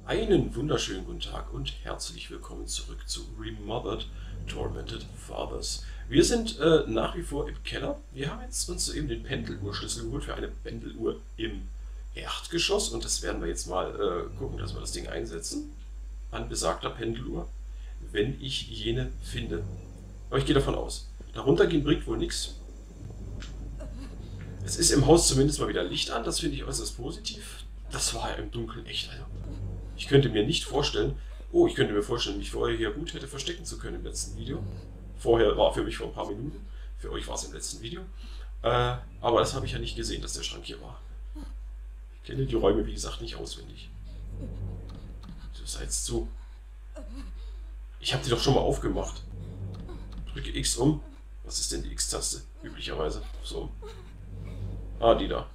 Einen wunderschönen guten Tag und herzlich willkommen zurück zu Remothered Tormented Fathers. Wir sind nach wie vor im Keller. Wir haben jetzt uns eben den Pendeluhrschlüssel geholt für eine Pendeluhr im Erdgeschoss und das werden wir jetzt mal gucken, dass wir das Ding einsetzen an besagter Pendeluhr, wenn ich jene finde. Aber ich gehe davon aus. Darunter gehen bringt wohl nichts. Es ist im Haus zumindest mal wieder Licht an, das finde ich äußerst positiv. Das war ja im Dunkeln echt, also. Ich könnte mir nicht vorstellen, ich könnte mir vorstellen, mich vorher hier gut hätte verstecken zu können im letzten Video. Vorher war für mich vor ein paar Minuten, für euch war es im letzten Video. Aber das habe ich ja nicht gesehen, dass der Schrank hier war. Ich kenne die Räume, wie gesagt, nicht auswendig. So, seid zu. Ich habe die doch schon mal aufgemacht. Drücke X um. Was ist denn die X-Taste? Üblicherweise. So. Ah, die da.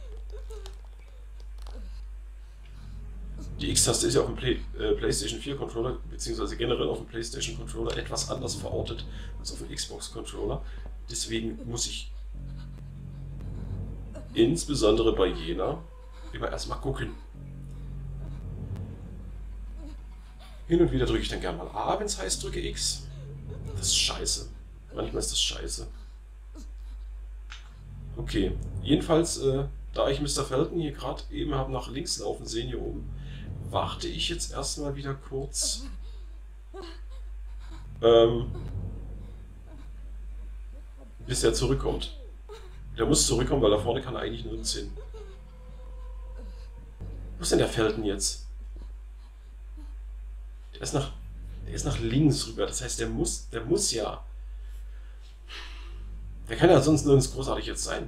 Die X-Taste ist ja auf dem PlayStation 4 Controller, beziehungsweise generell auf dem PlayStation Controller etwas anders verortet als auf dem Xbox Controller. Deswegen muss ich insbesondere bei jener immer erstmal gucken. Hin und wieder drücke ich dann gerne mal A, wenn es heißt, drücke X. Das ist scheiße. Manchmal ist das scheiße. Okay, jedenfalls, da ich Mr. Felton hier gerade eben habe nach links laufen sehen hier oben, warte ich jetzt erstmal wieder kurz. Bis er zurückkommt. Der muss zurückkommen, weil da vorne kann er eigentlich nirgends hin. Wo ist denn der Felton jetzt? Der ist nach links rüber. Das heißt, der muss ja. Der kann ja sonst nirgends großartig jetzt sein.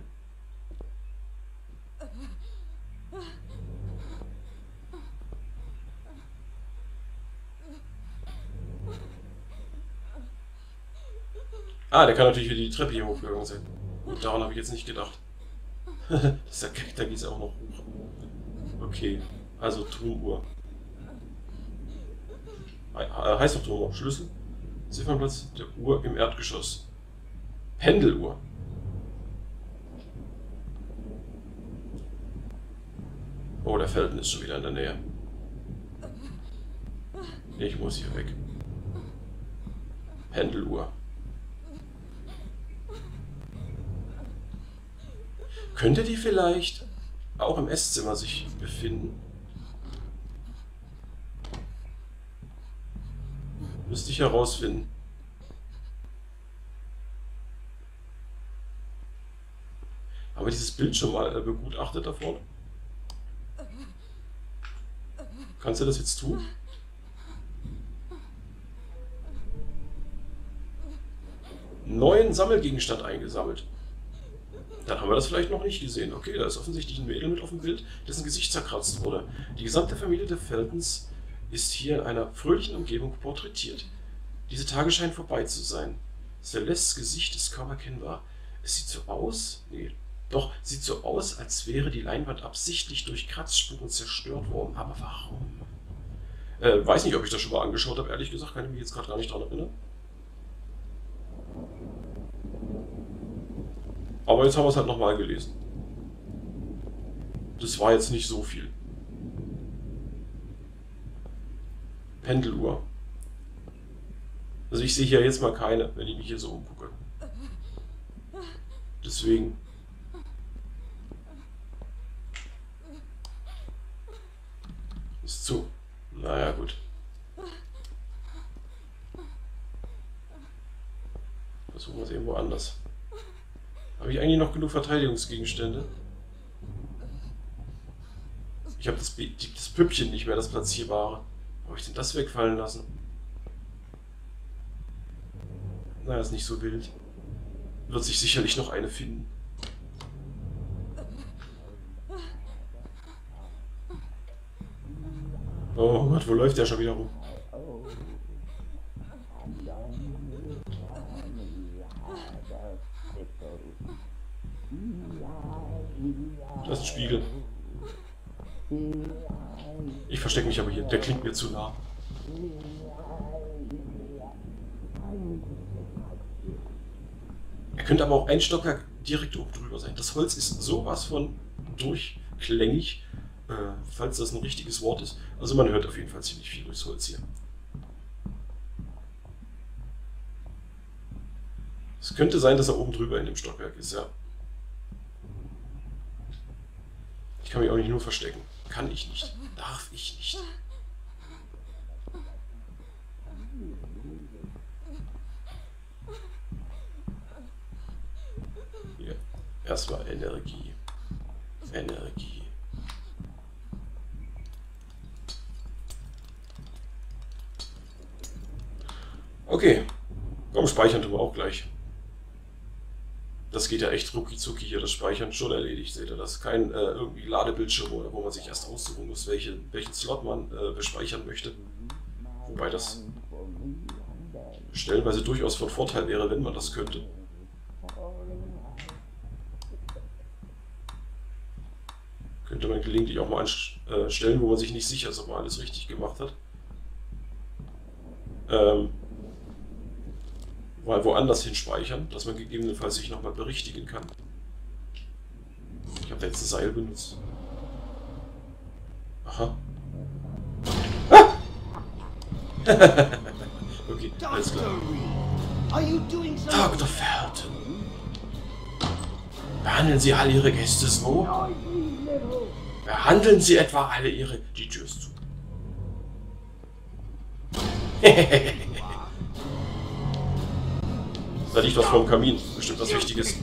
Ah, der kann natürlich wieder die Treppe hier hochgegangen sein. Gut, daran habe ich jetzt nicht gedacht. Da geht es auch noch hoch. Okay, also Turmuhr. Heißt doch Turmuhr. Schlüssel. Ziffernplatz der Uhr im Erdgeschoss. Pendeluhr. Oh, der Felton ist schon wieder in der Nähe. Ich muss hier weg. Pendeluhr. Könnte die vielleicht auch im Esszimmer sich befinden? Müsste ich herausfinden. Haben wir dieses Bild schon mal begutachtet da vorne? Kannst du das jetzt tun? Neuen Sammelgegenstand eingesammelt. Dann haben wir das vielleicht noch nicht gesehen. Okay, da ist offensichtlich ein Mädel mit auf dem Bild, dessen Gesicht zerkratzt wurde. Die gesamte Familie der Feltons ist hier in einer fröhlichen Umgebung porträtiert. Diese Tage scheinen vorbei zu sein. Celestes Gesicht ist kaum erkennbar. Es sieht so aus... Nee, doch, sieht so aus, als wäre die Leinwand absichtlich durch Kratzspuren zerstört worden. Aber warum? Weiß nicht, ob ich das schon mal angeschaut habe. Ehrlich gesagt, kann ich mich jetzt gerade gar nicht dran erinnern. Aber jetzt haben wir es halt nochmal gelesen. Das war jetzt nicht so viel. Pendeluhr. Also ich sehe hier jetzt mal keine, wenn ich mich hier so umgucke. Deswegen. Ist zu. Naja, gut. Versuchen wir es irgendwo anders. Habe ich eigentlich noch genug Verteidigungsgegenstände? Ich habe das Püppchen nicht mehr, das platzierbare. Wo habe ich denn das wegfallen lassen? Naja, ist nicht so wild. Wird sich sicherlich noch eine finden. Oh Gott, wo läuft der schon wieder rum? Das ist ein Spiegel. Ich verstecke mich aber hier. Der klingt mir zu nah. Er könnte aber auch ein Stockwerk direkt oben drüber sein. Das Holz ist sowas von durchklängig. falls das ein richtiges Wort ist. Also man hört auf jeden Fall ziemlich viel durchs Holz hier. Es könnte sein, dass er oben drüber in dem Stockwerk ist, ja. Ich kann mich auch nicht nur verstecken. Kann ich nicht. Darf ich nicht. Hier. Erstmal Energie. Energie. Okay. Komm, speichern tun wir auch gleich. Das geht ja echt rucki zucki hier, das Speichern schon erledigt, seht ihr das? Kein irgendwie Ladebildschirm, oder wo man sich erst aussuchen muss, welchen Slot man bespeichern möchte. Wobei das stellenweise durchaus von Vorteil wäre, wenn man das könnte. Könnte man gelegentlich auch mal an Stellen, wo man sich nicht sicher ist, ob man alles richtig gemacht hat. Mal woanders hin speichern, dass man gegebenenfalls sich nochmal berichtigen kann. Ich habe da jetzt ein Seil benutzt. Aha. Ah! Okay, alles klar. Dr. Felton. Behandeln Sie alle Ihre Gäste so? Behandeln Sie etwa alle Ihre... Die Tür ist zu. Da liegt was vom Kamin. Bestimmt was Wichtiges.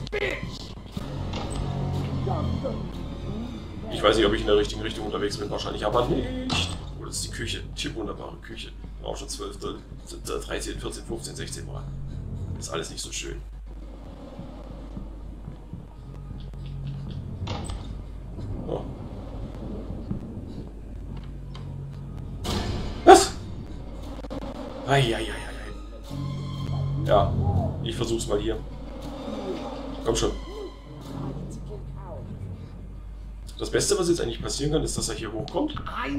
Ich weiß nicht, ob ich in der richtigen Richtung unterwegs bin. Wahrscheinlich aber nicht. Oh, das ist die Küche. Die wunderbare Küche. Auch schon 12, 13, 14, 15, 16 Mal. Ist alles nicht so schön. Oh. Was? Eieieiei. Ja, ich versuch's mal hier. Komm schon. Das Beste, was jetzt eigentlich passieren kann, ist, dass er hier hochkommt.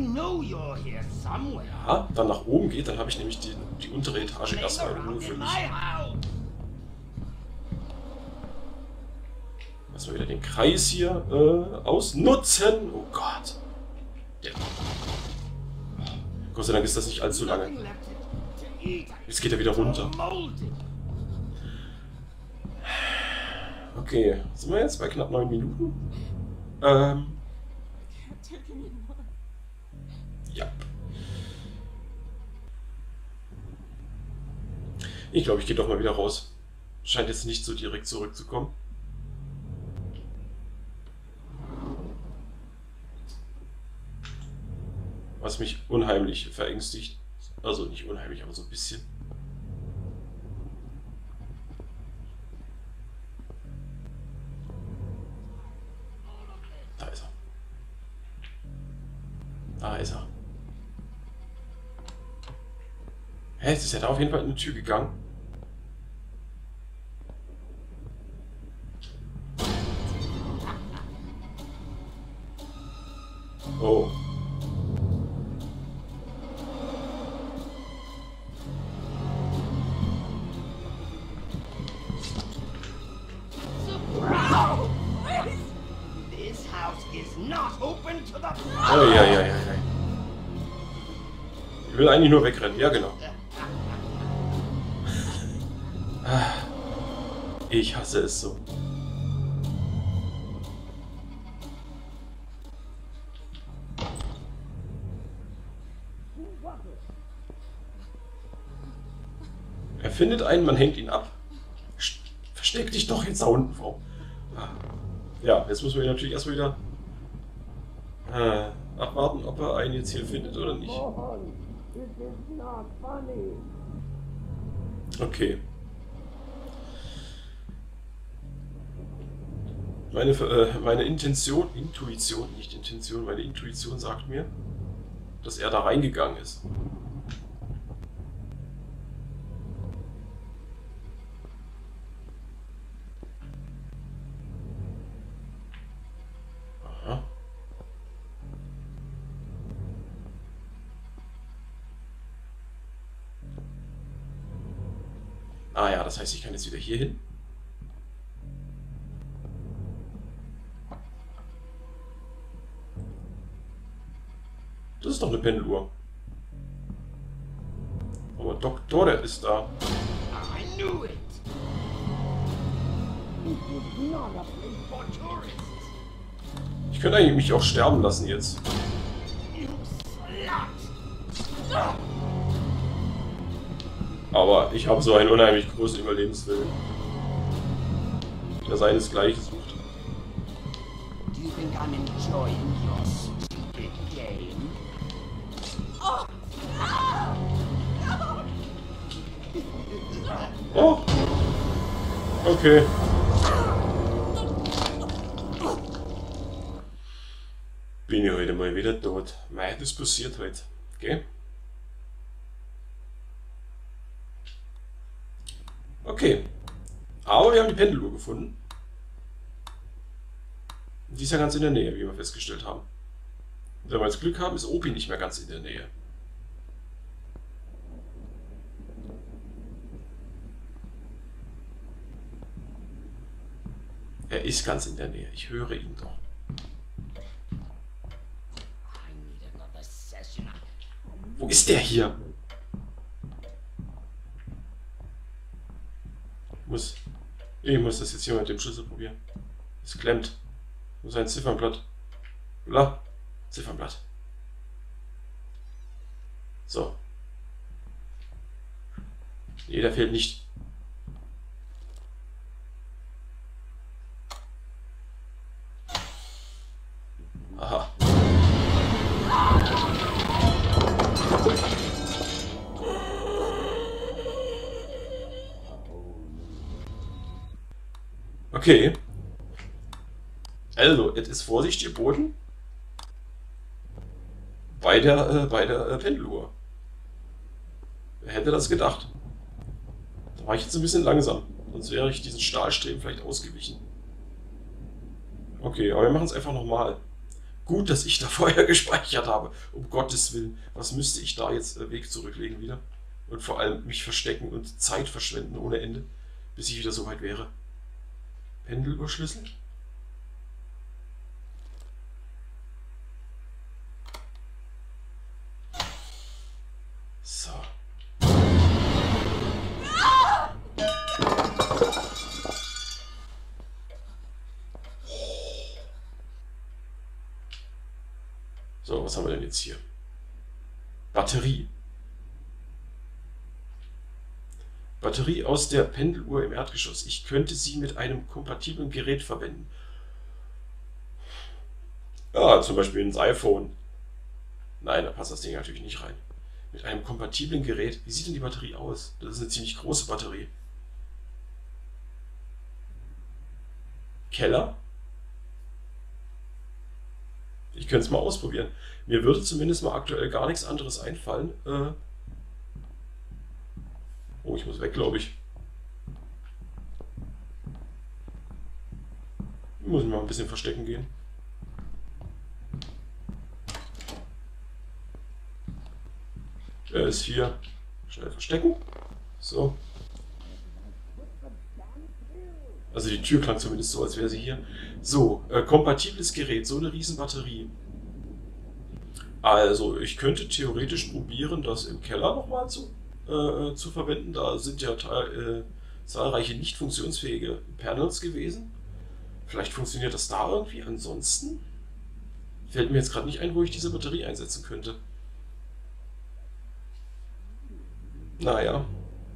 Ja, dann nach oben geht, dann habe ich nämlich die untere Etage erstmal nur für mich. Erstmal wieder den Kreis hier ausnutzen. Oh Gott. Ja. Gott sei Dank ist das nicht allzu lange. Jetzt geht er wieder runter. Okay, sind wir jetzt bei knapp 9 Minuten? Ja. Ich glaube, ich gehe doch mal wieder raus. Scheint jetzt nicht so direkt zurückzukommen. Was mich unheimlich verängstigt. Also nicht unheimlich, aber so ein bisschen. Da ist er. Da ist er. Hä, jetzt ist er da auf jeden Fall in die Tür gegangen. Oh. Ja. Ich will eigentlich nur wegrennen. Ja, genau. Ich hasse es so. Er findet einen, man hängt ihn ab. Versteck dich doch jetzt da unten, Frau. Ja, jetzt müssen wir natürlich erstmal wieder abwarten, ob er einen jetzt hier findet oder nicht. Okay. Meine Intuition sagt mir, dass er da reingegangen ist. Aha. Ah ja, das heißt, ich kann jetzt wieder hier hin. noch eine Pendeluhr. Aber Doktor, der ist da. I knew it. This is not a place for tourists. Ich könnte eigentlich mich auch sterben lassen jetzt. You slut. Aber ich habe so einen unheimlich großen Überlebenswillen, der seinesgleichen sucht. Do you think I'm enjoying your stupid game? Oh. Oh. Okay. Bin ich heute mal wieder tot. Mei, das passiert heute. Okay? Okay. Aber wir haben die Pendeluhr gefunden. Die ist ja ganz in der Nähe, wie wir festgestellt haben. Wenn wir jetzt Glück haben, ist Opi nicht mehr ganz in der Nähe. Er ist ganz in der Nähe. Ich höre ihn doch. I need another session. Wo ist der hier? Ich muss das jetzt hier mit dem Schlüssel probieren. Es klemmt. Wo ist ein Ziffernblatt? La. Ziffernblatt. So. Nee, der fehlt nicht. Aha. Okay. Also, jetzt ist Vorsicht geboten bei der Pendeluhr. Wer hätte das gedacht? Da war ich jetzt ein bisschen langsam, sonst wäre ich diesen Stahlstreben vielleicht ausgewichen. Okay, aber wir machen es einfach nochmal. Gut, dass ich da vorher gespeichert habe. Um Gottes Willen. Was müsste ich da jetzt Weg zurücklegen wieder? Und vor allem mich verstecken und Zeit verschwenden ohne Ende, bis ich wieder so weit wäre. Pendeluhrschlüssel? So. So, was haben wir denn jetzt hier? Batterie. Batterie aus der Pendeluhr im Erdgeschoss. Ich könnte sie mit einem kompatiblen Gerät verwenden. Ja, zum Beispiel ins iPhone. Nein, da passt das Ding natürlich nicht rein. Mit einem kompatiblen Gerät. Wie sieht denn die Batterie aus? Das ist eine ziemlich große Batterie. Keller? Ich könnte es mal ausprobieren. Mir würde zumindest mal aktuell gar nichts anderes einfallen. Oh, ich muss weg, glaube ich. Ich muss mich mal ein bisschen verstecken gehen. Er ist hier. Schnell verstecken. So. Also die Tür klang zumindest so, als wäre sie hier. So, kompatibles Gerät, so eine riesen Batterie. Also, ich könnte theoretisch probieren, das im Keller nochmal zu verwenden. Da sind ja zahlreiche nicht funktionsfähige Panels gewesen. Vielleicht funktioniert das da irgendwie. Ansonsten fällt mir jetzt gerade nicht ein, wo ich diese Batterie einsetzen könnte. Naja.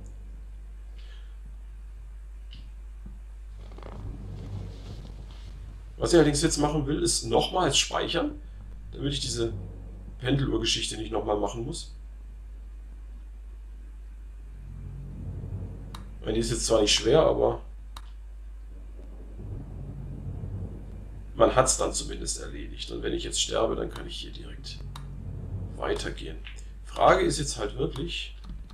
Was ich allerdings jetzt machen will, ist nochmals speichern, damit ich diese Pendeluhr-Geschichte nicht nochmal machen muss. Die ist jetzt zwar nicht schwer, aber man hat es dann zumindest erledigt. Und wenn ich jetzt sterbe, dann kann ich hier direkt weitergehen. Frage ist jetzt halt wirklich,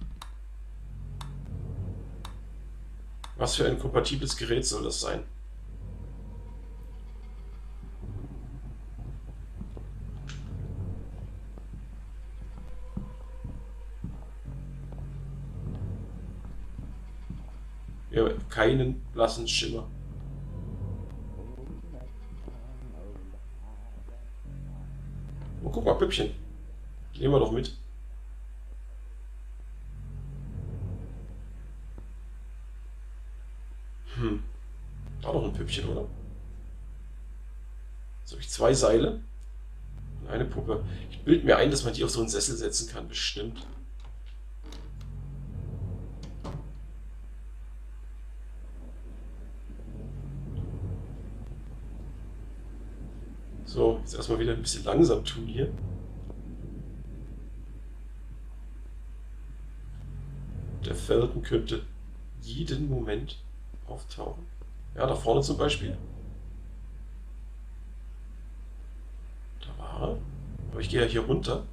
was für ein kompatibles Gerät soll das sein? Ja, keinen blassen Schimmer. Oh, guck mal, Püppchen. Nehmen wir doch mit. War doch ein Püppchen, oder? Jetzt habe ich 2 Seile und eine Puppe. Ich bilde mir ein, dass man die auf so einen Sessel setzen kann, bestimmt. So, jetzt erstmal wieder ein bisschen langsam tun hier. Der Felton könnte jeden Moment auftauchen. Ja, da vorne zum Beispiel. Da war er. Aber ich gehe ja hier runter.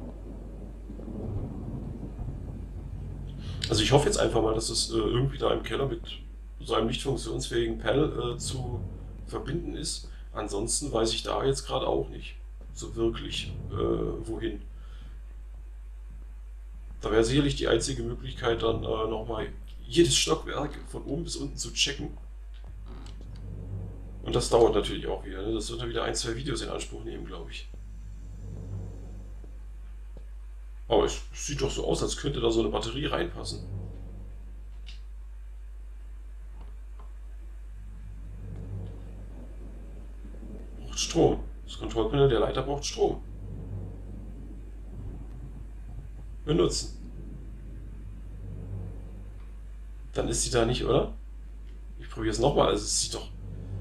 Also ich hoffe jetzt einfach mal, dass es irgendwie da im Keller mit so einem nicht funktionsfähigen Panel zu verbinden ist. Ansonsten weiß ich da jetzt gerade auch nicht so wirklich wohin. Da wäre sicherlich die einzige Möglichkeit, dann nochmal jedes Stockwerk von oben bis unten zu checken. Und das dauert natürlich auch wieder. Ne? Das wird dann wieder 1, 2 Videos in Anspruch nehmen, glaube ich. Aber es sieht doch so aus, als könnte da so eine Batterie reinpassen. Braucht Strom. Das Kontrollpanel der Leiter braucht Strom. Benutzen. Dann ist sie da nicht, oder? Ich probiere es nochmal. Also es sieht doch...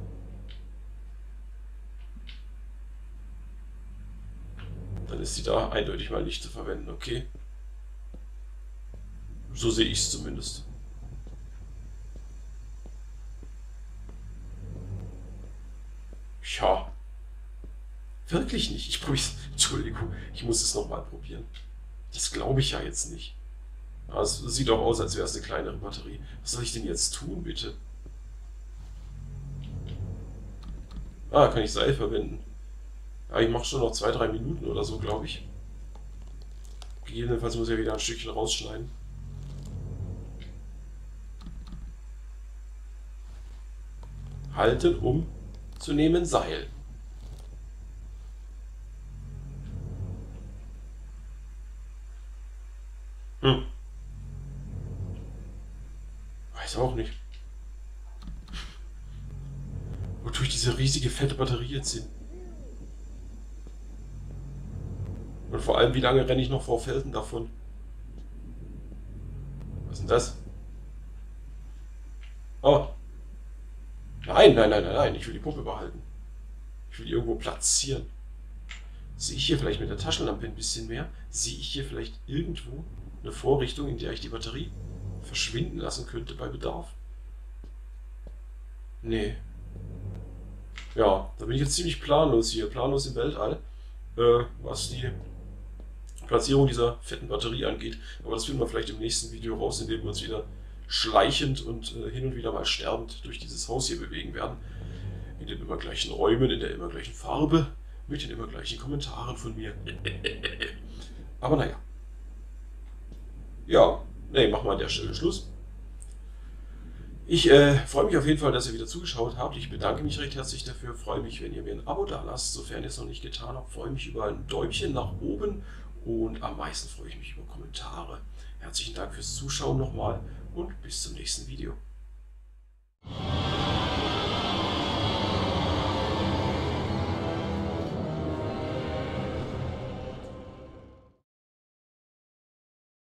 Dann ist sie da eindeutig mal nicht zu verwenden, okay? So sehe ich es zumindest. Ja. Wirklich nicht. Ich probiere es. Entschuldigung, ich muss es nochmal probieren. Das glaube ich ja jetzt nicht. Ja, es sieht auch aus, als wäre es eine kleinere Batterie. Was soll ich denn jetzt tun, bitte? Ah, kann ich Seil verwenden. Ja, ich mache schon noch 2, 3 Minuten oder so, glaube ich. Gegebenenfalls muss ich ja wieder ein Stückchen rausschneiden. Halten, um zu nehmen, Seil. Weiß auch nicht. Wodurch diese riesige fette Batterie jetzt sind. Und vor allem, wie lange renne ich noch vor Felton davon? Was ist denn das? Oh. Nein, nein, nein, nein, nein. Ich will die Puppe behalten. Ich will die irgendwo platzieren. Sehe ich hier vielleicht mit der Taschenlampe ein bisschen mehr? Sehe ich hier vielleicht irgendwo eine Vorrichtung, in der ich die Batterie verschwinden lassen könnte bei Bedarf? Nee. Ja, da bin ich jetzt ziemlich planlos hier. Planlos im Weltall. Was die Platzierung dieser fetten Batterie angeht. Aber das finden wir vielleicht im nächsten Video raus, indem wir uns wieder schleichend und hin und wieder mal sterbend durch dieses Haus hier bewegen werden. In den immer gleichen Räumen, in der immer gleichen Farbe, mit den immer gleichen Kommentaren von mir. Aber naja. Ja, nee, machen wir an der Stelle Schluss. Ich freue mich auf jeden Fall, dass ihr wieder zugeschaut habt. Ich bedanke mich recht herzlich dafür. Freue mich, wenn ihr mir ein Abo da lasst, sofern ihr es noch nicht getan habt. Freue mich über ein Däumchen nach oben und am meisten freue ich mich über Kommentare. Herzlichen Dank fürs Zuschauen nochmal und bis zum nächsten Video.